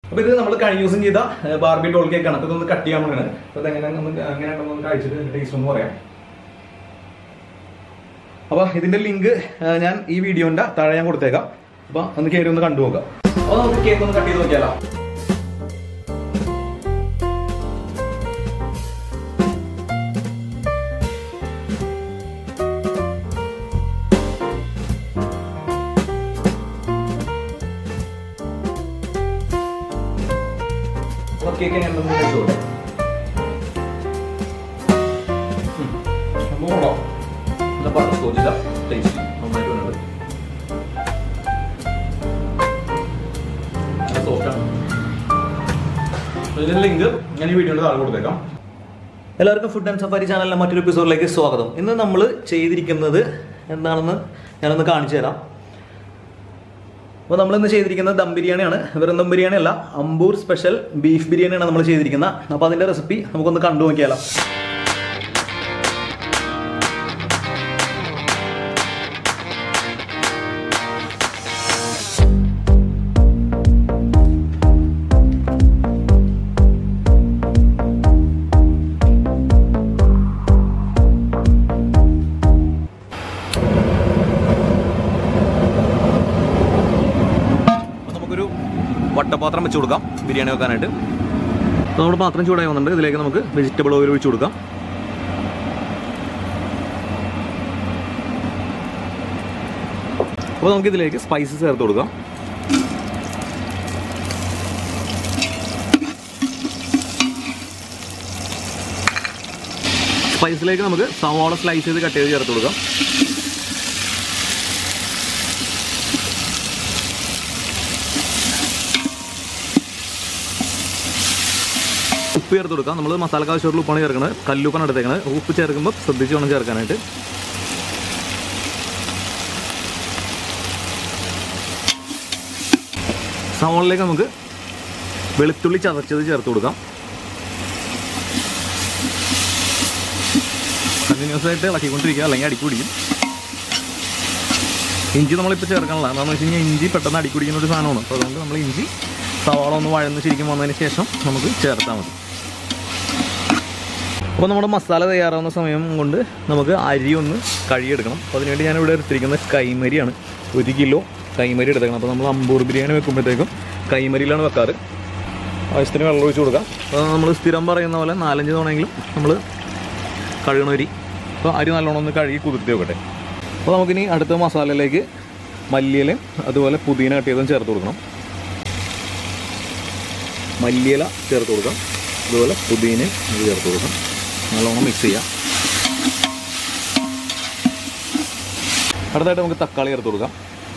അപ്പോൾ ഇത് നമ്മൾ കഴിഞ്ഞ ദിവസം ചെയ്ത ബാർബി ഡോൾ കേക്കാണ്. അപ്പോൾ ഇതൊന്ന് കട്ട് ചെയ്യാൻ വേണ്ടിയാണ്. അപ്പോൾ ഇതെങ്ങനെയാണെന്ന് കഴിച്ചിട്ട് ടേസ്റ്റ് ഒന്ന് പറയാം. അപ്പോൾ ഇതിൻ്റെ ലിങ്ക് ഞാൻ ഈ വീഡിയോൻ്റെ താഴെ ഞാൻ കൊടുത്തേക്കാം. അപ്പോൾ ഒന്ന് കയറി ഒന്ന് കണ്ടു നോക്കാം. അപ്പോൾ നമുക്ക് കേക്ക് ഒന്ന് കട്ട് ചെയ്ത് നോക്കിയാലോ. കേക്ക് ഞാൻ കഴിച്ചോട്ടെ. ബട്ടർ സ്കോച്ചില്ല ടേസ്റ്റ് നന്നായിട്ട് വരുന്നുണ്ട്. സോഫ്റ്റാണ്. ഇതിൻ്റെ ലിങ്ക് ഞാൻ ഈ വീഡിയോയുടെ താഴെ കൊടുത്തേക്കാം. എല്ലാവർക്കും ഫുഡ് ആൻഡ് സഫാരി ചാനലിലെ മറ്റൊരു എപ്പിസോഡിലേക്ക് സ്വാഗതം. ഇന്ന് നമ്മൾ ചെയ്തിരിക്കുന്നത് എന്താണെന്ന് ഞാനൊന്ന് കാണിച്ചു തരാം. അപ്പോൾ നമ്മളിന്ന് ചെയ്തിരിക്കുന്നത് ദം ബിരിയാണിയാണ്. വെറും ദം ബിരിയാണി അല്ല, അമ്പൂർ സ്പെഷ്യൽ ബീഫ് ബിരിയാണിയാണ് നമ്മൾ ചെയ്തിരിക്കുന്നത്. അപ്പോൾ അതിൻ്റെ റെസിപ്പി നമുക്കൊന്ന് കണ്ടു നോക്കിയാലോ. വട്ടപാത്രം വെച്ച് കൊടുക്കാം ബിരിയാണി വെക്കാനായിട്ട്. അപ്പോൾ നമ്മുടെ പാത്രം ചൂടായി വന്നിട്ടുണ്ട്. ഇതിലേക്ക് നമുക്ക് വെജിറ്റബിൾ ഓയിൽ ഒഴിച്ച് കൊടുക്കാം. അപ്പോൾ നമുക്ക് ഇതിലേക്ക് സ്പൈസസ് ചേർത്ത് കൊടുക്കാം. സ്പൈസിലേക്ക് നമുക്ക് സവാള സ്ലൈസ് ചെയ്ത് കട്ട് ചെയ്ത് ചേർത്ത് കൊടുക്കാം. ഉപ്പ് ചേർത്ത് കൊടുക്കാം. നമ്മൾ മസാലക്ക് ആവശ്യമുള്ള ഉപ്പാണ് ചേർക്കുന്നത്. കല്ലുപ്പാണ് എടുത്തേക്കുന്നത്. ഉപ്പ് ചേർക്കുമ്പോൾ ശ്രദ്ധിച്ച് വേണം ചേർക്കാനായിട്ട്. സവാളയിലേക്ക് നമുക്ക് വെളുത്തുള്ളി ചതച്ചത് ചേർത്ത് കൊടുക്കാം. കണ്ടിന്യൂസ് ആയിട്ട് ഇളക്കിക്കൊണ്ടിരിക്കുക, അല്ലെങ്കിൽ അടിക്ക് പിടിക്കും. ഇഞ്ചി നമ്മളിപ്പോൾ ചേർക്കാനുള്ള എന്താണെന്ന് വെച്ച് കഴിഞ്ഞാൽ ഇഞ്ചി പെട്ടെന്ന് അടിക്ക് പിടിക്കുന്ന ഒരു സാധനമാണ്. അപ്പോൾ അതുകൊണ്ട് നമ്മൾ ഇഞ്ചി സവാള ഒന്ന് വഴന്ന് ശരിക്കും വന്നതിന് ശേഷം നമുക്ക് ചേർത്താൽ മതി. അപ്പോൾ നമ്മുടെ മസാല തയ്യാറാവുന്ന സമയം കൊണ്ട് നമുക്ക് അരി ഒന്ന് കഴുകിയെടുക്കണം. അപ്പോൾ അതിനുവേണ്ടി ഞാനിവിടെ എടുത്തിരിക്കുന്നത് കൈമരിയാണ്. 1 കിലോ കൈമരി എടുത്തേക്കണം. അപ്പോൾ നമ്മൾ അമ്പൂർ ബിരിയാണി വെക്കുമ്പോഴത്തേക്കും കൈമരിയിലാണ് വെക്കാറ്. ആവശ്യത്തിന് വെള്ളം ഒഴിച്ച് കൊടുക്കാം. അപ്പോൾ നമ്മൾ സ്ഥിരം പറയുന്ന പോലെ 4-5 തവണയെങ്കിലും നമ്മൾ കഴുകണ അരി. അപ്പോൾ അരി നല്ലോണം ഒന്ന് കഴുകി കുതിർത്തി വെക്കട്ടെ. അപ്പോൾ നമുക്കിനി അടുത്ത മസാലയിലേക്ക് മല്ലിയിലയും അതുപോലെ പുതിന കട്ടിയതും ചേർത്ത് കൊടുക്കണം. മല്ലിയില ചേർത്ത് കൊടുക്കാം. അതുപോലെ പുതിനയും ഇത് ചേർത്ത് കൊടുക്കാം. നല്ലോണം മിക്സ് ചെയ്യാം. അടുത്തായിട്ട് നമുക്ക് തക്കാളി ചേർത്ത് കൊടുക്കാം.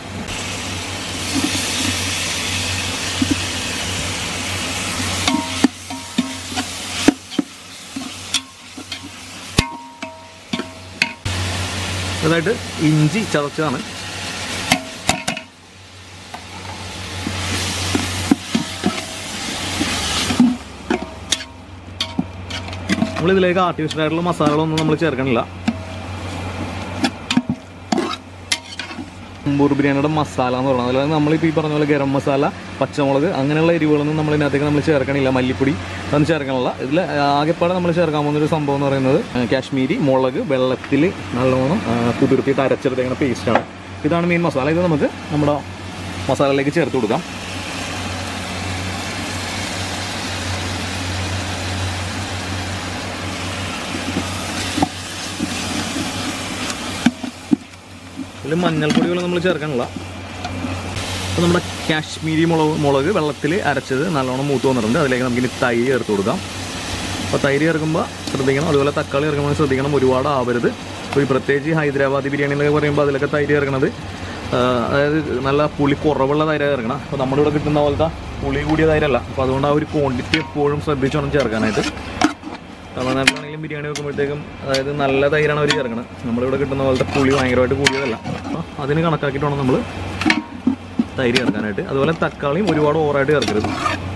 അതായിട്ട് ഇഞ്ചി ചതച്ചതാണ്. നമ്മളിതിലേക്ക് ആർട്ടിഫിഷ്യൽ ആയിട്ടുള്ള മസാലകളൊന്നും നമ്മൾ ചേർക്കണില്ല. അമ്പൂർ ബിരിയാണിയുടെ മസാല എന്ന് പറയുന്നത്, അതായത് നമ്മളിപ്പോൾ ഈ പറഞ്ഞ പോലെ ഗരം മസാല, പച്ചമുളക് അങ്ങനെയുള്ള എരിവുകളൊന്നും നമ്മൾ ഇതിനകത്തേക്ക് നമ്മൾ ചേർക്കണില്ല. മല്ലിപ്പൊടി അതൊന്നും ചേർക്കണില്ല. ഇതിൽ ആകെപ്പാടെ നമ്മൾ ചേർക്കാൻ പോകുന്നൊരു സംഭവം എന്ന് പറയുന്നത് കാശ്മീരി മുളക് വെള്ളത്തിൽ നല്ലോണം കുതിർത്തിയിട്ട് അരച്ചെടുത്തേക്കുന്ന പേസ്റ്റാണ്. ഇതാണ് മെയിൻ മസാല. ഇത് നമുക്ക് നമ്മുടെ മസാലയിലേക്ക് ചേർത്ത് കൊടുക്കാം. ഇതിൽ മഞ്ഞൾപ്പൊടികളൊന്നും നമ്മൾ ചേർക്കാനില്ല. അപ്പോൾ നമ്മുടെ കാശ്മീരി മുളക് വെള്ളത്തിൽ അരച്ചത് നല്ലോണം മൂത്ത് വന്നിട്ടുണ്ട്. അതിലേക്ക് നമുക്കിനി തൈര് ചേർത്ത് കൊടുക്കാം. അപ്പോൾ തൈര് ചേർക്കുമ്പോൾ ശ്രദ്ധിക്കണം. അതുപോലെ തക്കാളി ചേർക്കുമ്പോൾ ശ്രദ്ധിക്കണം, ഒരുപാട് ആവരുത്. അപ്പോൾ ഈ പ്രത്യേകിച്ച് ഹൈദരാബാദി ബിരിയാണി എന്നൊക്കെ പറയുമ്പോൾ അതിലൊക്കെ തൈര് ചേർക്കണത് അതായത് നല്ല പുളി കുറവുള്ള തൈര് ചേർക്കണം. അപ്പോൾ നമ്മുടെ ഇവിടെ കിട്ടുന്ന പോലത്തെ പുളി കൂടിയ തൈരല്ല. അപ്പോൾ അതുകൊണ്ട് ആ ഒരു ക്വാണ്ടിറ്റി എപ്പോഴും ശ്രദ്ധിച്ച് വേണം ചേർക്കാനായിട്ട്. തമിഴ്നാട്ടിലാണെങ്കിലും ബിരിയാണി വെക്കുമ്പോഴത്തേക്കും അതായത് നല്ല തൈരാണ് അവർ ചേർക്കുന്നത്. നമ്മളിവിടെ കിട്ടുന്ന പോലത്തെ പുളി ഭയങ്കരമായിട്ട് കൂടിയതല്ല. അപ്പോൾ അതിന് കണക്കാക്കിയിട്ട് വേണം നമ്മൾ തൈര് ചേർക്കാനായിട്ട്. അതുപോലെ തക്കാളിയും ഒരുപാട് ഓവറായിട്ട് ചേർക്കരുത്.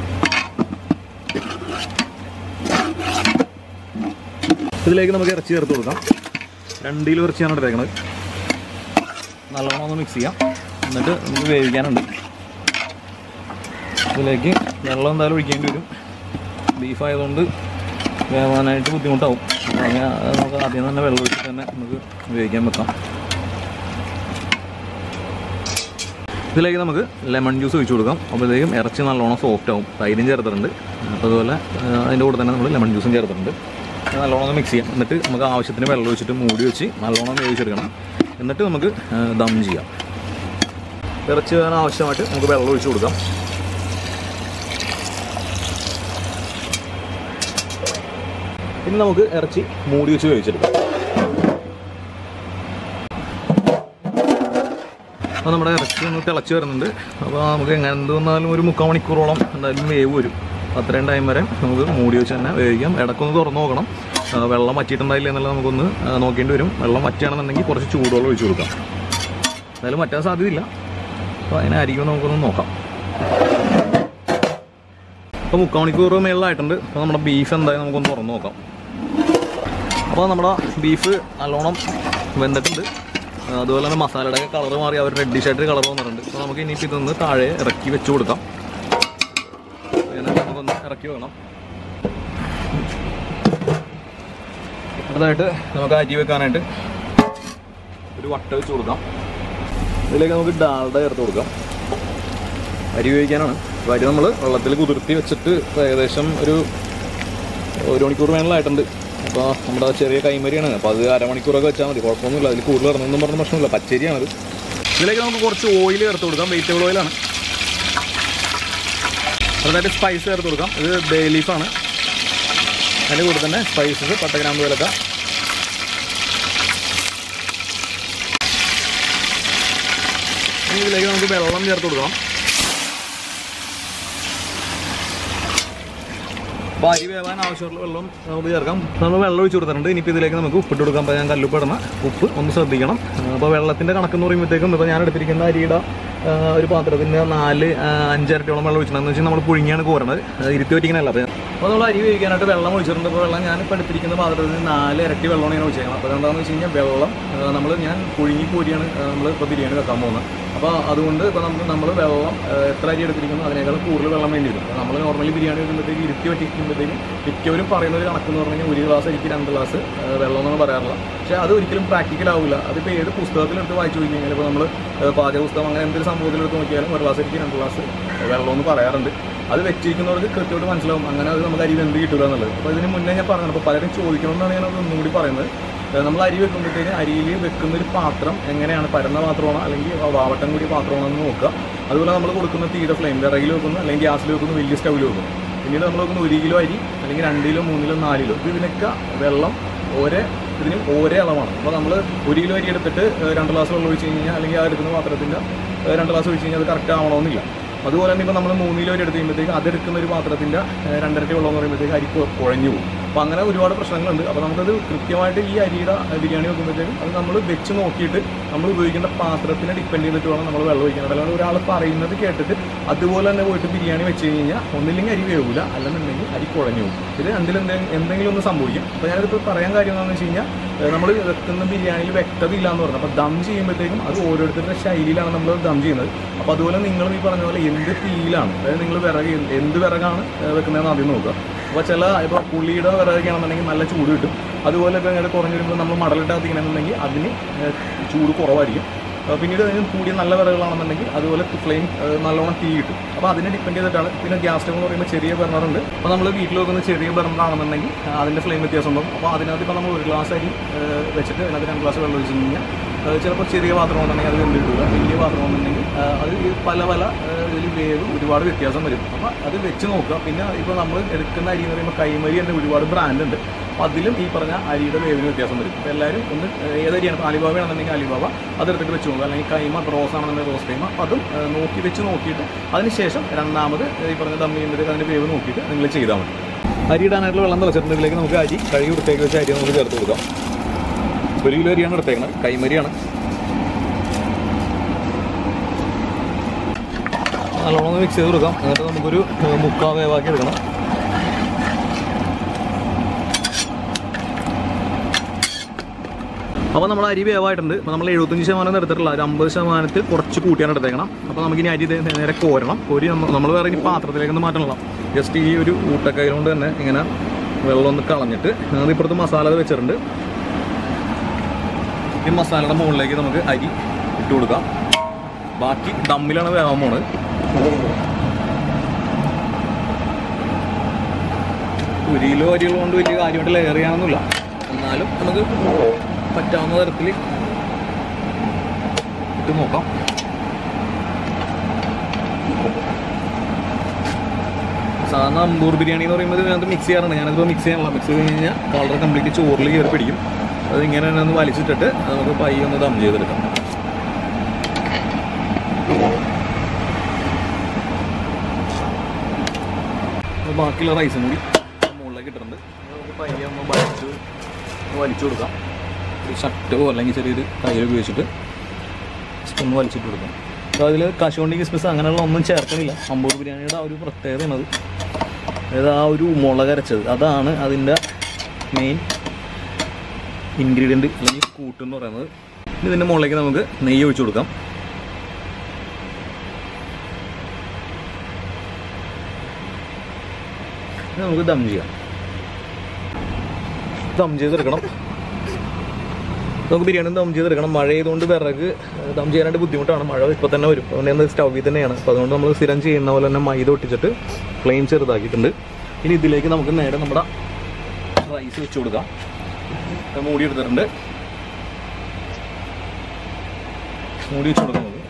ഇതിലേക്ക് നമുക്ക് ഇറച്ചി ചേർത്ത് കൊടുക്കാം. 2 കിലോ ഇറച്ചിയാണ് എടുത്തേക്കുന്നത്. നല്ലോണം ഒന്ന് മിക്സ് ചെയ്യാം. എന്നിട്ട് നമുക്ക് വേവിക്കാനുണ്ട്. ഇതിലേക്ക് വെള്ളം എന്തായാലും ഒഴിക്കേണ്ടി വരും. ബീഫായതുകൊണ്ട് വേവാനായിട്ട് ബുദ്ധിമുട്ടാവും. അപ്പോൾ അങ്ങനെ നമുക്ക് ആദ്യം തന്നെ വെള്ളം ഒഴിച്ചിട്ട് തന്നെ നമുക്ക് ഉപയോഗിക്കാൻ വെക്കാം. ഇതിലേക്ക് നമുക്ക് ലെമൺ ജ്യൂസ് ഒഴിച്ച് കൊടുക്കാം. അപ്പോഴത്തേക്കും ഇറച്ചി നല്ലോണം സോഫ്റ്റ് ആവും. തൈരും ചേർത്തിട്ടുണ്ട്. അപ്പോൾ അതുപോലെ അതിൻ്റെ കൂടെ തന്നെ നമ്മൾ ലെമൺ ജ്യൂസും ചേർത്തിട്ടുണ്ട്. നല്ലോണം മിക്സ് ചെയ്യാം. എന്നിട്ട് നമുക്ക് ആവശ്യത്തിന് വെള്ളം ഒഴിച്ചിട്ട് മൂടി വെച്ച് നല്ലോണം വേവിച്ചെടുക്കണം. എന്നിട്ട് നമുക്ക് ദം ചെയ്യാം. ഇറച്ചി വേകാൻ ആവശ്യമായിട്ട് നമുക്ക് വെള്ളം ഒഴിച്ച് കൊടുക്കാം. ഇനി നമുക്ക് ഇറച്ചി മൂടി വെച്ച് വേവിച്ചെടുക്കാം. അപ്പോൾ നമ്മുടെ ഇറച്ചി ഒന്ന് തിളച്ച് വരുന്നുണ്ട്. അപ്പോൾ നമുക്ക് എങ്ങനെ എന്ത് വന്നാലും ഒരു 3/4 മണിക്കൂറോളം എന്തായാലും വേവ് വരും. അത്രയും ടൈം വരെ നമുക്ക് മൂടി വെച്ച് തന്നെ വേവിക്കാം. ഇടയ്ക്കൊന്ന് തുറന്ന് നോക്കണം. വെള്ളം വറ്റിയിട്ടുണ്ടായില്ല എന്നുള്ളത് നമുക്കൊന്ന് നോക്കേണ്ടി വരും. വെള്ളം വറ്റുകയാണെന്നുണ്ടെങ്കിൽ കുറച്ച് ചൂടുവെള്ളം ഒഴിച്ച് കൊടുക്കാം. എന്തായാലും വറ്റാൻ സാധ്യതയില്ല. അപ്പോൾ അതിനായിരിക്കും നമുക്കൊന്ന് നോക്കാം. അപ്പോൾ 3/4 മണിക്കൂർ മേളിലായിട്ടുണ്ട്. അപ്പോൾ നമ്മുടെ ബീഫ് എന്തായാലും നമുക്കൊന്ന് തുറന്ന് നോക്കാം. അപ്പോൾ നമ്മുടെ ബീഫ് നല്ലോണം വെന്തിട്ടുണ്ട്. അതുപോലെ തന്നെ മസാലയുടെ കളർ മാറി അവർ റെഡിഷായിട്ട് കളർ വന്നിട്ടുണ്ട്. അപ്പോൾ നമുക്ക് ഇനിയിപ്പോൾ ഇതൊന്ന് താഴെ ഇറക്കി വെച്ച് കൊടുക്കാം. നമുക്കൊന്ന് ഇറക്കി വെക്കണം. അടുത്തതായിട്ട് നമുക്ക് അരി വെക്കാനായിട്ട് ഒരു വട്ട വെച്ച് കൊടുക്കാം. ഇതിലേക്ക് നമുക്ക് ഡാൽഡ ചേർത്ത് കൊടുക്കാം. അരി ഉപയോഗിക്കാനാണ്. അപ്പോൾ അരി നമ്മൾ വെള്ളത്തിൽ കുതിർത്തി വെച്ചിട്ട് ഏകദേശം ഒരു 1 മണിക്കൂർ മേളിലായിട്ടുണ്ട്. അപ്പോൾ നമ്മുടെ ചെറിയ കൈമരിയാണ്. അപ്പോൾ അത് അരമണിക്കൂറൊക്കെ വെച്ചാൽ മതി, കുഴപ്പമൊന്നുമില്ല. അതിൽ കൂടുതൽ ഇറങ്ങുന്നൊന്നും പറഞ്ഞ പ്രശ്നമില്ല. പച്ചരിയാണത്. ഇതിലേക്ക് നമുക്ക് കുറച്ച് ഓയിൽ ചേർത്ത് കൊടുക്കാം. വെജിറ്റബിൾ ഓയിലാണ്. അതുമായിട്ട് സ്പൈസ് ചേർത്ത് കൊടുക്കാം. ഇത് ബേ ലീഫാണ്. അതിൻ്റെ കൂടെ തന്നെ സ്പൈസസ് പട്ട, ഗ്രാമ്പു, ഏലക്ക. ഇതിലേക്ക് നമുക്ക് വെള്ളം ചേർത്ത് കൊടുക്കണം. അപ്പോൾ അരി വേവാൻ ആവശ്യമുള്ള വെള്ളം നമുക്ക് ചേർക്കാം. നമ്മൾ വെള്ളം ഒഴിച്ച് കൊടുത്തിട്ടുണ്ട്. ഇനിയിപ്പോൾ ഇതിലേക്ക് നമുക്ക് ഉപ്പിട്ട് കൊടുക്കാം. അപ്പോൾ ഞാൻ കല്ലുപ്പ് ഇടണം. ഉപ്പ് ഒന്ന് ശ്രദ്ധിക്കണം. അപ്പോൾ വെള്ളത്തിൻ്റെ കണക്കെന്ന് പറയുമ്പോഴത്തേക്കും ഇപ്പോൾ ഞാൻ എടുത്തിരിക്കുന്ന അരിയുടെ ഒരു പാത്രത്തിൻ്റെ 4-5 ഇരട്ടിയോളം വെള്ളം ഒഴിച്ചിട്ടുണ്ടെന്ന് വെച്ചാൽ നമ്മൾ പുഴുങ്ങിയാണ് കോരണത്. ഇരുത്തി വറ്റിക്കണമല്ല. അപ്പോൾ നമ്മൾ അരി വേവിക്കാനായിട്ട് വെള്ളം ഒഴിച്ചിട്ടുണ്ട്. അപ്പോൾ വെള്ളം ഞാനിപ്പോൾ എടുത്തിരിക്കുന്ന പാത്രത്തിന് 4 ഇരട്ടി വെള്ളമാണ് ഞാൻ ഒഴിച്ചേക്കണം. അപ്പോൾ എന്താണെന്ന് വെച്ച് കഴിഞ്ഞാൽ വെള്ളം ഞാൻ പുഴുങ്ങി കോരിയാണ് നമ്മൾ ഇപ്പോൾ ബിരിയാണി വെക്കാൻ പോകുന്നത്. അപ്പോൾ അതുകൊണ്ട് ഇപ്പോൾ നമ്മൾ വെള്ളം എത്ര അരി എടുത്തിരിക്കുന്നു അതിനേക്കാൾ കൂടുതൽ വെള്ളം വേണ്ടി വരും. നമ്മൾ നോർമലി ബിരിയാണി വെക്കുമ്പോഴത്തേക്ക് ഇരുത്തി വറ്റിക്കുമ്പോഴത്തേക്കും മിക്കവരും പറയുന്ന ഒരു കണക്കെന്ന് പറഞ്ഞു കഴിഞ്ഞാൽ 1 ഗ്ലാസ് അരിക്ക് 2 ഗ്ലാസ് വെള്ളം എന്നാണ് പറയാറില്ല. പക്ഷേ അത് ഒരിക്കലും പ്രാക്ടിക്കൽ ആവില്ല. അതിപ്പോൾ ഏത് പുസ്തകത്തിലെടുത്ത് വായിച്ചു നോക്കി കഴിഞ്ഞാൽ ഇപ്പോൾ നമ്മൾ പാചക പുസ്തകം അങ്ങനെ എന്തൊരു സംഭവത്തിലെടുത്ത് നോക്കിയാലും 1 ഗ്ലാസ് അരിക്ക് 2 ഗ്ലാസ് വെള്ളമെന്ന് പറയാറുണ്ട്. അത് വെച്ചിരിക്കുന്നവർക്ക് കൃത്യമായിട്ട് മനസ്സിലാവും. അങ്ങനെ അത് നമുക്ക് അരി വെന്ത് കിട്ടുക എന്നുള്ളത്. അപ്പോൾ ഇതിന് മുന്നേ ഞാൻ പറഞ്ഞത്, അപ്പോൾ പലരും ചോദിക്കണമെന്നാണ് ഞാൻ അത് ഒന്നുകൂടി പറയുന്നത്. നമ്മൾ അരി വെക്കുമ്പോഴത്തേക്ക് അരിയിൽ വെക്കുന്നൊരു പാത്രം എങ്ങനെയാണ്, പരന്ന പാത്രമാണോ അല്ലെങ്കിൽ വാവട്ടം കൂടിയ പാത്രമാണോ എന്ന് നോക്കുക. അതുപോലെ നമ്മൾ കൊടുക്കുന്ന തീയുടെ ഫ്ലെയിം വിറകിൽ വെക്കുന്നു അല്ലെങ്കിൽ ഗ്യാസിൽ വെക്കുന്നു, വലിയ സ്റ്റൗവിൽ വെക്കുന്നു. പിന്നീട് നമ്മൾ വെക്കുന്ന 1 കിലോ അരി അല്ലെങ്കിൽ 2 കിലോ 3 കിലോ 4 കിലോ ഇതിനൊക്കെ വെള്ളം ഇതിനും ഒരേ അളവാണ്. അപ്പോൾ നമ്മൾ 1 കിലോ അരി എടുത്തിട്ട് 2 ഗ്ലാസ് വെള്ളം ഒഴിച്ച് കഴിഞ്ഞാൽ അല്ലെങ്കിൽ ആ എടുക്കുന്ന പാത്രത്തിൻ്റെ 2 ഗ്ലാസ് ഒഴിച്ച് കഴിഞ്ഞാൽ അത് കറക്റ്റ് ആവണമെന്നില്ല. അതുപോലെ തന്നെ ഇപ്പോൾ നമ്മൾ 3 കിലോ അരി എടുത്ത് കഴിയുമ്പോഴത്തേക്ക് അതെടുക്കുന്ന ഒരു പാത്രത്തിൻ്റെ 2 ഇരട്ടി വെള്ളം എന്ന് പറയുമ്പോഴത്തേക്ക് അരി കുഴഞ്ഞു പോകും. അപ്പോൾ അങ്ങനെ ഒരുപാട് പ്രശ്നങ്ങളുണ്ട്. അപ്പോൾ നമുക്കത് കൃത്യമായിട്ട് ഈ അരിയുടെ ബിരിയാണി വെക്കുമ്പോഴത്തേക്കും അത് നമ്മൾ വെച്ച് നോക്കിയിട്ട് നമ്മൾ ഉപയോഗിക്കേണ്ട പാത്രത്തിനെ ഡിപ്പെൻഡ് ചെയ്തിട്ട് വേണം നമ്മൾ വെള്ളം ഒഴിക്കുന്നത്. അല്ലാണ്ട് ഒരാൾ പറയുന്നത് കേട്ടിട്ട് അതുപോലെ തന്നെ പോയിട്ട് ബിരിയാണി വെച്ച് കഴിഞ്ഞാൽ ഒന്നില്ലെങ്കിൽ അരി വേവില്ല, അല്ലെന്നുണ്ടെങ്കിൽ അരി കുഴഞ്ഞു പോകും. ഇത് എന്തെങ്കിലും ഒന്ന് സംഭവിക്കും. അപ്പോൾ ഞാനിതിപ്പോൾ പറയാൻ കാര്യം എന്താണെന്ന് വെച്ച് കഴിഞ്ഞാൽ നമ്മൾ വെക്കുന്ന ബിരിയാണിയിൽ വ്യക്തത ഇല്ല എന്ന് പറഞ്ഞു. അപ്പോൾ ദം ചെയ്യുമ്പോഴത്തേക്കും അത് ഓരോരുത്തരുടെ ശൈലിയിലാണ് നമ്മൾ ദം ചെയ്യുന്നത്. അപ്പോൾ അതുപോലെ നിങ്ങൾ ഈ പറഞ്ഞ പോലെ എന്ത് തീയിലാണ്, അതായത് നിങ്ങൾ എന്ത് വിറകാണ് വെക്കുന്നതെന്ന് ആദ്യം നോക്കുക. അപ്പോൾ ഇപ്പോൾ പുളിയുടെ വിറകൊക്കെയാണെന്നുണ്ടെങ്കിൽ നല്ല ചൂട് കിട്ടും. അതുപോലെ ഇപ്പോൾ ഇങ്ങനെ കുറഞ്ഞു വരുമ്പോൾ നമ്മൾ മടലിട്ടാത്തിക്കണമെന്നുണ്ടെങ്കിൽ അതിന് ചൂട് കുറവായിരിക്കും. പിന്നീട് അതിന് കൂടിയ നല്ല വിറകുകളാണെന്നുണ്ടെങ്കിൽ അതുപോലെ ഫ്ലെയിം നല്ലോണം തീ കിട്ടും. അപ്പോൾ അതിനെ ഡിപ്പെൻഡ് ചെയ്തിട്ടാണ്. പിന്നെ ഗ്യാസ് സ്റ്റവ് എന്ന് പറയുമ്പോൾ ചെറിയ ബർണറുണ്ട്. അപ്പോൾ നമ്മൾ വീട്ടിൽ വെക്കുന്ന ചെറിയ ബർണറാണെന്നുണ്ടെങ്കിൽ അതിൻ്റെ ഫ്ലെയിം വ്യത്യാസം ഉണ്ടാകും. അപ്പോൾ അതിനകത്ത് ഇപ്പോൾ നമ്മൾ 1 ഗ്ലാസ് അരി വെച്ചിട്ട് അതിനകത്ത് 2 ഗ്ലാസ് വെള്ളം ഒഴിച്ച് കഴിഞ്ഞാൽ ചിലപ്പോൾ ചെറിയ പാത്രമാണെന്നുണ്ടെങ്കിൽ അത് വെന്ത് കിട്ടുക, വലിയ പാത്രമാണെന്നുണ്ടെങ്കിൽ അത് പല ഇതിൽ വേവ് ഒരുപാട് വ്യത്യാസം വരും. അപ്പോൾ അത് വെച്ച് നോക്കുക. പിന്നെ ഇപ്പോൾ നമ്മൾ എടുക്കുന്ന അരി എന്ന് പറയുമ്പോൾ കൈമരി തന്നെ ഒരുപാട് ബ്രാൻഡുണ്ട്. അപ്പോൾ അതിലും ഈ പറഞ്ഞ അരിയുടെ വേവിന് വ്യത്യാസം വരും. അപ്പോൾ എല്ലാവരും ഒന്ന് ഏതരിയാണ്, ഇപ്പോൾ അലിബാബ ആണെന്നുണ്ടെങ്കിൽ അലിബാബ അതെടുത്തിട്ട് വെച്ച് നോക്കുക. അല്ലെങ്കിൽ കൈമ റോസ് ആണെന്നുണ്ടെങ്കിൽ റോസ് കൈമ അതും വെച്ച് നോക്കിയിട്ട് അതിനുശേഷം രണ്ടാമത് ഈ പറഞ്ഞ ദം ചെയ്യുമ്പോഴത്തേക്ക് അതിൻ്റെ വേവ് നോക്കിയിട്ട് നിങ്ങൾ ചെയ്താൽ മതി. അരി ഇടാനായിട്ടുള്ള വെള്ളം തിളച്ചിട്ടുണ്ടെങ്കിലേക്ക് നമുക്ക് അരി കഴുകി വൃത്തിയാക്കി വെച്ച അരി നമുക്ക് ചേർത്ത് കൊടുക്കാം. 1 കിലോ അരിയാണ് എടുത്തേക്കുന്നത്, കൈമരിയാണ്. നല്ലോണം മിക്സ് ചെയ്ത് കൊടുക്കാം. എന്നിട്ട് നമുക്കൊരു 3/4 വേവാക്കി എടുക്കണം. അപ്പോൾ നമ്മൾ അരി വേവായിട്ടുണ്ട്. അപ്പോൾ നമ്മൾ 75% എടുത്തിട്ടുള്ള ഒരു 50% കുറച്ച് കൂട്ടിയാണ് എടുത്തേക്കണം. അപ്പോൾ നമുക്കിനി അരി നേരെ കോരണം. കോരി നമ്മൾ വേറെ ഇനി പാത്രത്തിലേക്കൊന്നും മാറ്റണമല്ല. ജസ്റ്റ് ഈ ഒരു ഊട്ടക്കൈ കൊണ്ട് തന്നെ ഇങ്ങനെ വെള്ളം ഒന്ന് കളഞ്ഞിട്ട് ഞങ്ങൾ ഇപ്പുറത്ത് മസാല വെച്ചിട്ടുണ്ട്. ഈ മസാലയുടെ മുകളിലേക്ക് നമുക്ക് അരി ഇട്ട് കൊടുക്കാം. ബാക്കി ദമ്മിലാണ് വേവാൻ പോണത്. ഒരു കിലോ അരികൾ കൊണ്ട് വലിയ കാര്യമായിട്ട് ലെയർ ചെയ്യാനൊന്നുമില്ല. എന്നാലും നമുക്ക് പറ്റാവുന്ന തരത്തിൽ ഇട്ട് നോക്കാം. സാധാരണ അമ്പൂർ ബിരിയാണി എന്ന് പറയുമ്പോൾ ഇതിനകത്ത് മിക്സ് ചെയ്യാറുണ്ട്. ഞാനതിപ്പോൾ മിക്സ് ചെയ്യാനുള്ള മിക്സ് ചെയ്ത് കഴിഞ്ഞാൽ കളർ കംപ്ലീറ്റ് ചോറിൽ കയറി പിടിക്കും. അത് ഇങ്ങനെ തന്നെ ഒന്ന് വലിച്ചിട്ടിട്ട് നമുക്ക് പയ്യെ ഒന്ന് ദം ചെയ്തെടുക്കാം. ബാക്കിയുള്ള റൈസും കൂടി മുകളിലേക്ക് ഇട്ടിട്ടുണ്ട്. നമുക്ക് പയ്യെ ഒന്ന് വലിച്ചു കൊടുക്കാം. ഒരു ഷട്ടോ അല്ലെങ്കിൽ ചെറിയൊരു കയ്യിൽ ഉപയോഗിച്ചിട്ട് ഒന്ന് വലിച്ചിട്ട് കൊടുക്കാം. അപ്പോൾ അതിൽ കശുവണ്ടി കിസ്മിസ് അങ്ങനെയുള്ള ഒന്നും ചേർക്കണില്ല. അമ്പൂർ ബിരിയാണിയുടെ ആ ഒരു പ്രത്യേകതയാണത്. അതായത് ആ ഒരു മുളകരച്ചത് അതാണ് അതിൻ്റെ മെയിൻ ഇൻഗ്രീഡിയൻറ്റ് അല്ലെങ്കിൽ കൂട്ടെന്ന് പറയുന്നത്. ഇതിൻ്റെ മുകളിലേക്ക് നമുക്ക് നെയ്യ് ഒഴിച്ചു കൊടുക്കാം. നമുക്ക് ദം ചെയ്യാം. ദം ചെയ്തെടുക്കണം. നമുക്ക് ബിരിയാണി ദം ചെയ്തെടുക്കണം. മഴ ചെയ്തുകൊണ്ട് വിറക് ദം ചെയ്യാനായിട്ട് ബുദ്ധിമുട്ടാണ്. മഴ ഇപ്പോൾ തന്നെ വരും. അതുകൊണ്ട് സ്റ്റൗവിൽ തന്നെയാണ്. അപ്പോൾ അതുകൊണ്ട് നമ്മൾ സ്ഥിരം ചെയ്യുന്ന പോലെ തന്നെ മൈദ ഒട്ടിച്ചിട്ട് ഫ്ലെയിം ചെറുതാക്കിയിട്ടുണ്ട്. ഇനി ഇതിലേക്ക് നമുക്ക് നേരെ നമ്മുടെ റൈസ് വെച്ച് കൊടുക്കാം. മൂടി എടുത്തിട്ടുണ്ട്. മൂടി വെച്ച് കൊടുക്കാം നമുക്ക്.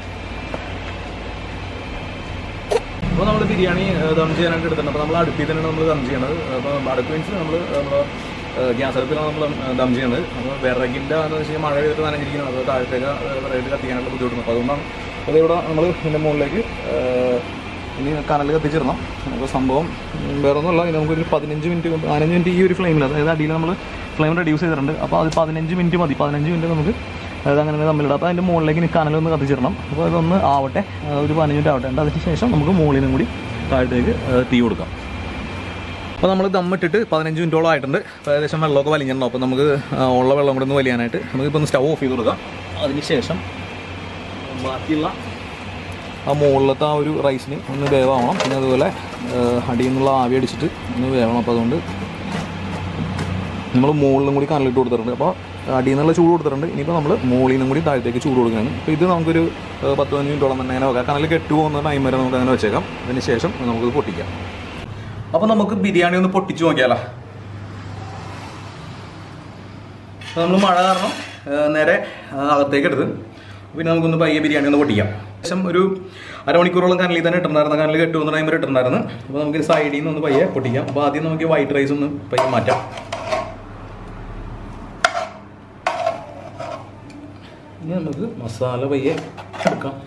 അപ്പോൾ നമ്മൾ ബിരിയാണി ദം ചെയ്യാനായിട്ട് എടുത്തിട്ടുണ്ട്. അപ്പോൾ നമ്മൾ അടുപ്പിൽ തന്നെയാണ് നമ്മൾ ദം ചെയ്യണത്. അപ്പോൾ അടുപ്പ് മീൻസ് നമ്മൾ ഗ്യാസ് അടുപ്പിലാണ് നമ്മൾ ദം ചെയ്യുന്നത്. അപ്പോൾ വിറകിൻ്റെ എന്ന് വെച്ച് കഴിഞ്ഞാൽ മഴ ചെയ്തിട്ട് നനഞ്ഞിരിക്കുന്നത്. അത് താഴത്തേക്ക് വിറകിട്ട് കത്തിക്കാനായിട്ട് ബുദ്ധിമുട്ടുണ്ട്. അപ്പോൾ അതുകൊണ്ടാണ് അതിവിടെ നമ്മൾ ഇതിൻ്റെ മുകളിലേക്ക് ഇനി കനൽ കത്തിച്ചിടണം. അപ്പോൾ സംഭവം വേറെ ഒന്നുമല്ല. ഇനി നമുക്കൊരു 15 മിനിറ്റ് ഈ ഒരു ഫ്ലെയിമിൽ, അതായത് അടിയിൽ നമ്മൾ ഫ്ലെയിം റെഡ്യൂസ് ചെയ്തിട്ടുണ്ട്. അപ്പോൾ അത് 15 മിനിറ്റ് മതി. 15 മിനിറ്റ് നമുക്ക് അതായത് അങ്ങനെ തമ്മിലിടാം. അപ്പോൾ അതിൻ്റെ മുകളിലേക്ക് ഇനി കനലൊന്ന് കത്തിച്ചിടണം. അപ്പോൾ അതൊന്ന് ആവട്ടെ, ഒരു 15 മിനിറ്റ് ആവട്ടെ. അതിന് ശേഷം നമുക്ക് മുകളിലും കൂടി താഴത്തേക്ക് തീ കൊടുക്കാം. അപ്പോൾ നമ്മൾ ദമ്മിട്ടിട്ട് 15 മിനിറ്റോളം ആയിട്ടുണ്ട്. അപ്പോൾ ഏകദേശം വെള്ളമൊക്കെ വലിഞ്ഞിട്ടുണ്ടോ. അപ്പോൾ നമുക്ക് ഉള്ള വെള്ളം കൂടെ ഒന്ന് വലിയാനായിട്ട് നമുക്കിപ്പോൾ ഒന്ന് സ്റ്റൗ ഓഫ് ചെയ്ത് കൊടുക്കാം. അതിന് ശേഷം ബാക്കിയുള്ള ആ മുകളിലത്തെ ആ ഒരു റൈസിന് ഒന്ന് വേവാവണം. പിന്നെ അതുപോലെ അടിയിൽ നിന്നുള്ള ആവി അടിച്ചിട്ട് ഒന്ന് വേവണം. അപ്പോൾ അതുകൊണ്ട് നമ്മൾ മുകളിലും കൂടി കനലിട്ട് കൊടുത്തിട്ടുണ്ട്. അപ്പോൾ അടിയിൽ നിന്നുള്ള ചൂട് കൊടുത്തിട്ടുണ്ട്. ഇനിയിപ്പോൾ നമ്മൾ മുകളിൽ നിന്നും കൂടി താഴത്തേക്ക് ചൂട് കൊടുക്കുകയാണ്. അപ്പോൾ ഇത് നമുക്കൊരു 10-15 മിനിറ്റോളം തന്നെ അങ്ങനെ വെക്കാം. കനൽ കെട്ടു പോകുന്ന ടൈം വരെ നമുക്ക് അങ്ങനെ വെച്ചേക്കാം. അതിന് ശേഷം നമുക്കിത് പൊട്ടിക്കാം. അപ്പോൾ നമുക്ക് ബിരിയാണി ഒന്ന് പൊട്ടിച്ച് നോക്കിയാലോ. അപ്പോൾ നമ്മൾ മഴ കാരണം നേരെ അകത്തേക്ക് എടുത്ത് പിന്നെ നമുക്കൊന്ന് പയ്യെ ബിരിയാണി ഒന്ന് പൊട്ടിക്കാം. ശേഷം ഒരു അരമണിക്കൂറോളം കനലിൽ തന്നെ ഇട്ടിട്ടുണ്ടായിരുന്നു. കനൽ കെട്ടു പോകുന്ന ടൈം വരെ ഇട്ടിട്ടുണ്ടായിരുന്നു. അപ്പോൾ നമുക്ക് സൈഡിൽ നിന്ന് ഒന്ന് പയ്യെ പൊട്ടിക്കാം. അപ്പോൾ ആദ്യം നമുക്ക് വൈറ്റ് റൈസ് ഒന്ന് പയ്യെ മാറ്റാം. ഇനി നമുക്ക് മസാല പയ്യെ എടുക്കാം.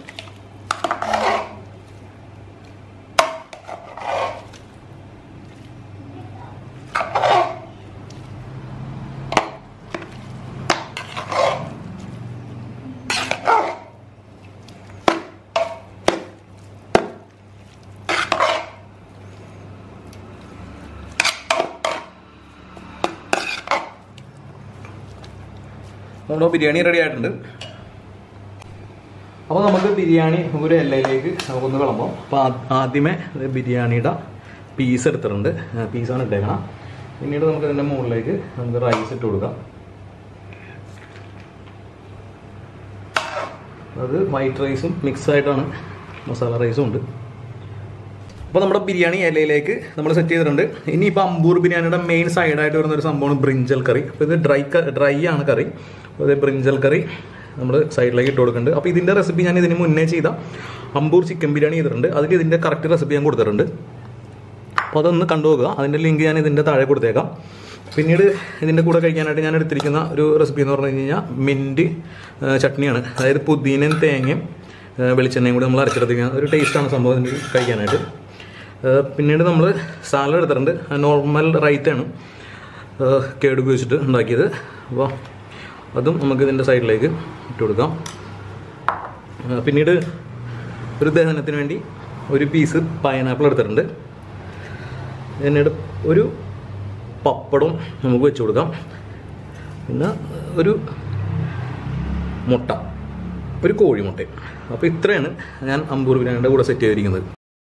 നമ്മുടെ ബിരിയാണി റെഡി ആയിട്ടുണ്ട്. അപ്പോൾ നമുക്ക് ബിരിയാണി ഒരു ഇലയിലേക്ക് നമുക്കൊന്ന് വിളമ്പാം. അപ്പോൾ ആദ്യമേ ബിരിയാണിയുടെ പീസ് എടുത്തിട്ടുണ്ട്. പീസാണ് ഇട്ടേക്കണം. പിന്നീട് നമുക്ക് ഇതിൻ്റെ മുകളിലേക്ക് നമുക്ക് റൈസ് ഇട്ട് കൊടുക്കാം. അത് വൈറ്റ് റൈസും മിക്സായിട്ടാണ്, മസാല റൈസും ഉണ്ട്. അപ്പോൾ നമ്മുടെ ബിരിയാണി ഇലയിലേക്ക് നമ്മൾ സെറ്റ് ചെയ്തിട്ടുണ്ട്. ഇനിയിപ്പോൾ അമ്പൂർ ബിരിയാണിയുടെ മെയിൻ സൈഡായിട്ട് വരുന്നൊരു സംഭവമാണ് ബ്രിഞ്ചൽ കറി. അപ്പോൾ ഇത് ഡ്രൈ ആണ് കറി. അപ്പോൾ ഇത് ബ്രിഞ്ചൽ കറി നമ്മൾ സൈഡിലേക്ക് ഇട്ട് കൊടുക്കുന്നുണ്ട്. അപ്പോൾ ഇതിൻ്റെ റെസിപ്പി ഞാൻ ഇതിന് മുന്നേ ചെയ്ത അമ്പൂർ ചിക്കൻ ബിരിയാണി ചെയ്തിട്ടുണ്ട്. അതിൽ ഇതിൻ്റെ കറക്റ്റ് റെസിപ്പി ഞാൻ കൊടുത്തിട്ടുണ്ട്. അപ്പോൾ അതൊന്ന് കണ്ടുപോകുക. അതിൻ്റെ ലിങ്ക് ഞാൻ ഇതിൻ്റെ താഴെ കൊടുത്തേക്കാം. പിന്നീട് ഇതിൻ്റെ കൂടെ കഴിക്കാനായിട്ട് ഞാൻ എടുത്തിരിക്കുന്ന ഒരു റെസിപ്പി എന്ന് പറഞ്ഞു കഴിഞ്ഞാൽ മിൻറ്റ് ചട്നിയാണ്. അതായത് പുതിനയും തേങ്ങയും വെളിച്ചെണ്ണയും കൂടി നമ്മൾ അരച്ചെടുത്തിരിക്കുന്ന ഒരു ടേസ്റ്റാണ് സംഭവം ഇതിന് കഴിക്കാനായിട്ട്. പിന്നീട് നമ്മൾ സാലഡ് എടുത്തിട്ടുണ്ട്. നോർമൽ റൈറ്റാണ് കേട് ഉപയോഗിച്ചിട്ട് ഉണ്ടാക്കിയത്. അപ്പോൾ അതും നമുക്ക് ഇതിൻ്റെ സൈഡിലേക്ക് ഇട്ട് കൊടുക്കാം. പിന്നീട് ഒരു ദഹനത്തിന് വേണ്ടി ഒരു പീസ് പൈനാപ്പിൾ എടുത്തിട്ടുണ്ട്. പിന്നീട് ഒരു പപ്പടം നമുക്ക് വെച്ച് കൊടുക്കാം. പിന്നെ ഒരു മുട്ട, ഒരു കോഴിമുട്ട. അപ്പോൾ ഇത്രയാണ് ഞാൻ അമ്പൂർ ബിരിയാണിയുടെ കൂടെ സെറ്റ് ചെയ്തിരിക്കുന്നത്.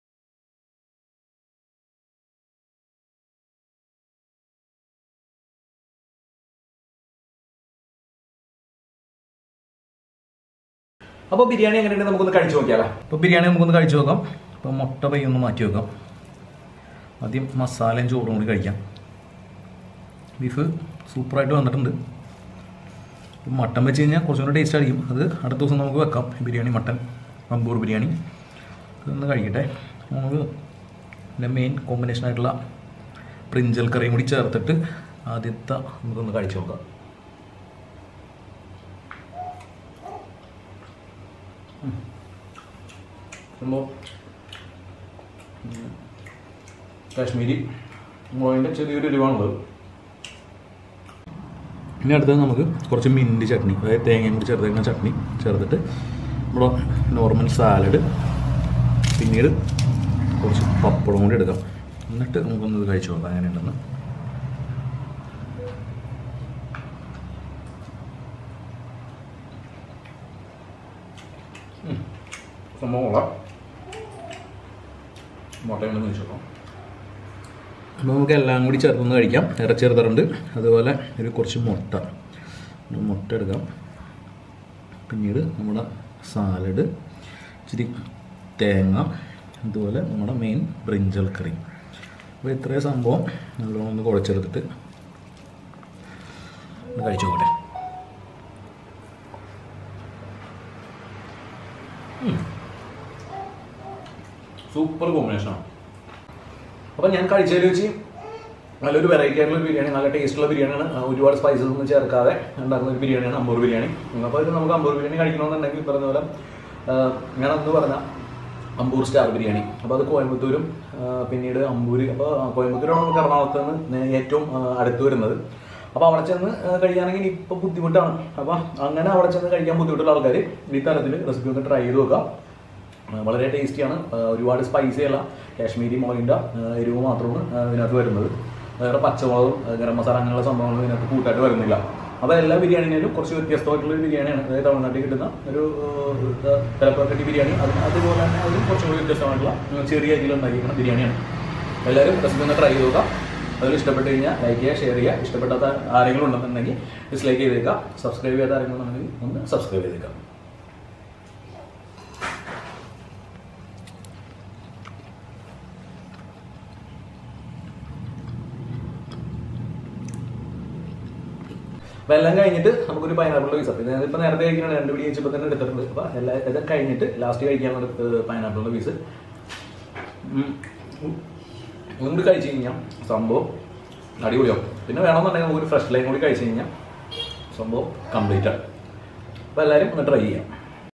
അപ്പോൾ ബിരിയാണി എങ്ങനെയുണ്ട് നമുക്കൊന്ന് കഴിച്ചു നോക്കിയാലോ. അപ്പോൾ ബിരിയാണി നമുക്കൊന്ന് കഴിച്ചു നോക്കാം. അപ്പോൾ മുട്ട പയ്യൊന്ന് മാറ്റി വെക്കാം. ആദ്യം മസാലയും ചോറും കൂടി കഴിക്കാം. ബീഫ് സൂപ്പറായിട്ട് വന്നിട്ടുണ്ട്. മട്ടൻ വെച്ച് കഴിഞ്ഞാൽ കുറച്ചും കൂടി ടേസ്റ്റ് ആയിരിക്കും. അത് അടുത്ത ദിവസം നമുക്ക് വെക്കാം. ബിരിയാണി മട്ടൻ അമ്പൂർ ബിരിയാണി ഇതൊന്ന് കഴിക്കട്ടെ. നമുക്ക് ഇതിൻ്റെ മെയിൻ കോമ്പിനേഷനായിട്ടുള്ള ബ്രിഞ്ചൽ കറിയും കൂടി ചേർത്തിട്ട് ആദ്യത്തെ നമുക്കൊന്ന് കഴിച്ചു നോക്കാം. സംഭവം കാശ്മീരി മുളകിൻ്റെ ചെറിയൊരു എരിവാണുള്ളത്. ഇനി അടുത്തത് നമുക്ക് കുറച്ച് മിൻറ്റ് ചട്നി, അതായത് തേങ്ങയും കൂടി ചേർത്തേക്കുന്ന ചട്നി ചേർത്തിട്ട് നമ്മുടെ നോർമൽ സാലഡ്, പിന്നീട് കുറച്ച് പപ്പടം കൂടി എടുക്കാം. എന്നിട്ട് നമുക്കൊന്നത് കഴിച്ചു നോക്കാം എങ്ങനെയുണ്ടെന്ന്. സംഭവമുള്ള മുട്ടയുണ്ടെന്ന് വെച്ച് നോക്കാം. അപ്പോൾ നമുക്ക് എല്ലാം കൂടി ചേർത്തൊന്ന് കഴിക്കാം. ഇറച്ചി ചേർത്തിട്ടുണ്ട്, അതുപോലെ ഒരു കുറച്ച് മുട്ട എടുക്കാം. പിന്നീട് നമ്മുടെ സാലഡ്, ഇച്ചിരി തേങ്ങ, അതുപോലെ നമ്മുടെ മെയിൻ ബ്രിഞ്ചൽ കറി. അപ്പോൾ ഇത്രയും സംഭവം നല്ലോണം ഒന്ന് കുഴച്ചെടുത്തിട്ട് കഴിച്ചു നോക്കട്ടെ. സൂപ്പർ കോമ്പിനേഷനാണ്. അപ്പം ഞാൻ കഴിച്ചതിൽ വെച്ച് നല്ലൊരു വെറൈറ്റി ആയിട്ടുള്ള ബിരിയാണി, നല്ല ടേസ്റ്റുള്ള ബിരിയാണിയാണ്. ഒരുപാട് സ്പൈസസ് ഒന്നും ചേർക്കാതെ ഉണ്ടാക്കുന്ന ഒരു ബിരിയാണിയാണ് അമ്പൂർ ബിരിയാണി. അപ്പോൾ ഇത് നമുക്ക് അമ്പൂർ ബിരിയാണി കഴിക്കണമെന്നുണ്ടെങ്കിൽ പറഞ്ഞ പോലെ ഞാൻ അന്ന് പറഞ്ഞ അമ്പൂർ സ്റ്റാർ ബിരിയാണി. അപ്പോൾ അത് കോയമ്പത്തൂരും പിന്നീട് അമ്പൂർ. അപ്പോൾ കോയമ്പത്തൂരാണ് നമുക്ക് എറണാകുളത്ത് നിന്ന് ഏറ്റവും അടുത്ത് വരുന്നത്. അപ്പോൾ അവിടെ ചെന്ന് കഴിക്കുകയാണെങ്കിൽ ഇപ്പോൾ ബുദ്ധിമുട്ടാണ്. അപ്പോൾ അങ്ങനെ അവിടെ ചെന്ന് കഴിക്കാൻ ബുദ്ധിമുട്ടുള്ള ആൾക്കാർ ഈ തരത്തിൽ റെസിപ്പി ഒന്ന് ട്രൈ ചെയ്ത് നോക്കാം. വളരെ ടേസ്റ്റിയാണ്. ഒരുപാട് സ്പൈസി അല്ല, കാശ്മീരി മുളകിൻ്റെ എരിവ് മാത്രമാണ് ഇതിനകത്ത് വരുന്നത്. വേറെ പച്ചമുളകും ഗരം മസാല അങ്ങനെയുള്ള സംഭവങ്ങളും ഇതിനകത്ത് കൂട്ടായിട്ട് വരുന്നില്ല. അപ്പോൾ എല്ലാ ബിരിയാണിയിലും കുറച്ച് വ്യത്യസ്തമായിട്ടുള്ളൊരു ബിരിയാണിയാണ്. അതായത് തമിഴ്നാട്ടിൽ കിട്ടുന്ന ഒരു തലപ്പാക്കട്ടി ബിരിയാണി, അതുപോലെ തന്നെ അതും കുറച്ചുകൂടി വ്യത്യസ്തമായിട്ടുള്ള ചെറിയ അരിയിൽ ഉണ്ടാക്കിയിരിക്കുന്ന ബിരിയാണിയാണ്. എല്ലാവരും റെസിപ്പി ഒന്ന് ട്രൈ ചെയ്ത് നോക്കാം. അതിൽ ഇഷ്ടപ്പെട്ട് കഴിഞ്ഞാൽ ലൈക്ക് ചെയ്യുക, ഷെയർ ചെയ്യുക. ഇഷ്ടപ്പെടാത്ത ആരെങ്കിലും ഉണ്ടെന്നുണ്ടെങ്കിൽ ഡിസ്ലൈക്ക് ചെയ്തേക്കാം. സബ്സ്ക്രൈബ് ചെയ്യാത്ത ആരെങ്കിലും ഉണ്ടെങ്കിൽ ഒന്ന് സബ്സ്ക്രൈബ് ചെയ്തേക്കാം. അപ്പോൾ എല്ലാം കഴിഞ്ഞിട്ട് നമുക്കൊരു പൈനാപ്പിളിൻ്റെ പീസ്. അപ്പോൾ ഇതിപ്പോൾ നേരത്തെ കഴിക്കണം, 2 പിടി കഴിച്ചപ്പോൾ തന്നെ എടുത്തിട്ടുണ്ട്. അപ്പോൾ ഇതൊക്കെ കഴിഞ്ഞിട്ട് ലാസ്റ്റ് കഴിക്കാനുള്ള പൈനാപ്പിളിൻ്റെ പീസ് ഒന്നുകൂടി കഴിച്ച് കഴിഞ്ഞാൽ സംഭവം അടിപൊളിയാവും. പിന്നെ വേണമെന്നുണ്ടെങ്കിൽ നമുക്കൊരു ഫ്രഷ് ലൈൻ കൂടി കഴിച്ച് കഴിഞ്ഞാൽ സംഭവം കംപ്ലീറ്റ് ആണ്. അപ്പോൾ എല്ലാവരും ഒന്ന് ട്രൈ ചെയ്യാം.